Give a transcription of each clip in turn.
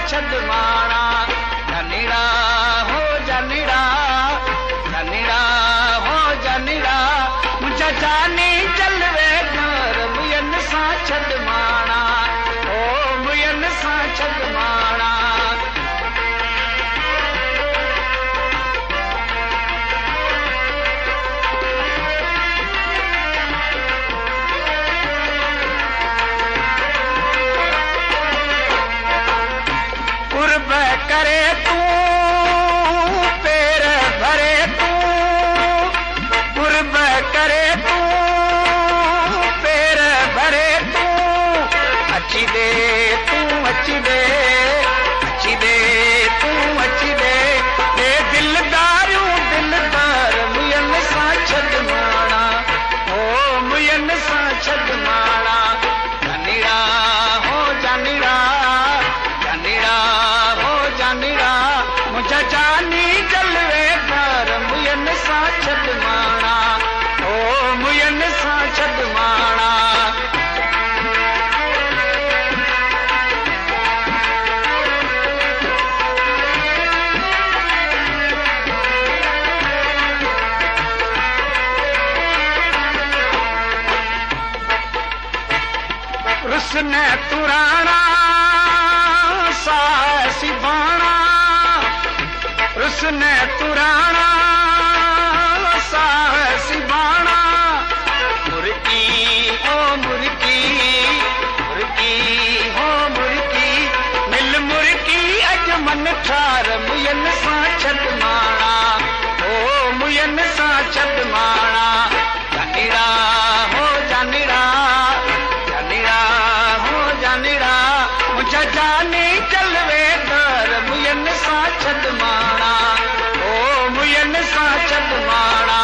छद माणा जनिड़ा हो जनिड़ा जनिड़ा हो जनिड़ा मुझा जानी जलवे घर मुयन सा छद माणा ओ मुयन सा छद माणा कुर्ब करे तू पेर भरे तू कुर्ब करे तू पेर भरे तू अची दे तू अची दे अची दे तू अची दे ए दिलदारूं दिलदार मुयन सा छद माणा ओ मुयन सा छद माणा जनिड़ा हो जनिड़ा जनिड़ा हो जनिड़ा मुझा जानी जलवे घर मुयन सा छद माणा ओ मुयन सा छद माणा रुसन तुराना सासी बाणा रुसन तुराना सासी बाणा मुर्गी हो मुर्गी मुर्गी हो मुर्गी मिल मुर्गी अज मन ठार मुयन सा छद माणा ओ मुयन सा छद माणा जनिड़ा हो जनिड़ा जनिड़ा हो जनिड़ा मुझा जानी जलवे घर मुयन सा छद माणा ओ मुयन सा छद माणा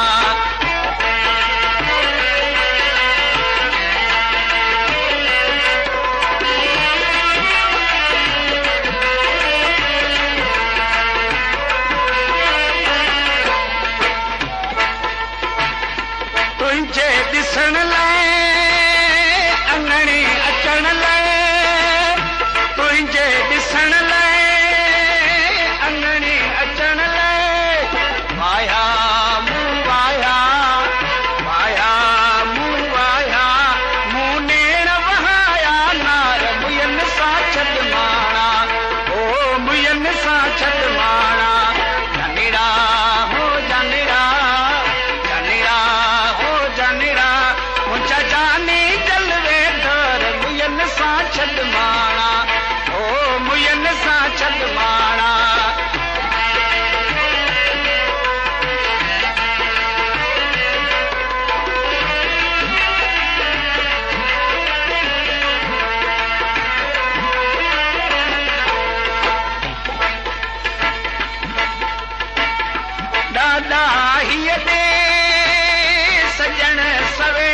तुझे दिसण लाइ अंगणी अचण लाइ तुझे दिसण लाइ अंगणी अचण लाइ वाया मूं वाया वाया मूं वाया मूं नेण वहाया नार मुयन सा छद माणा ओ मुयन सा छद माणा जनिड़ा हो जनिड़ा जनिड़ा हो जनिड़ा मुझा जानी जलवे घर मुयन सा छद माणा ओ मुयन सा छद माणा दादा हिय दे सजण सवे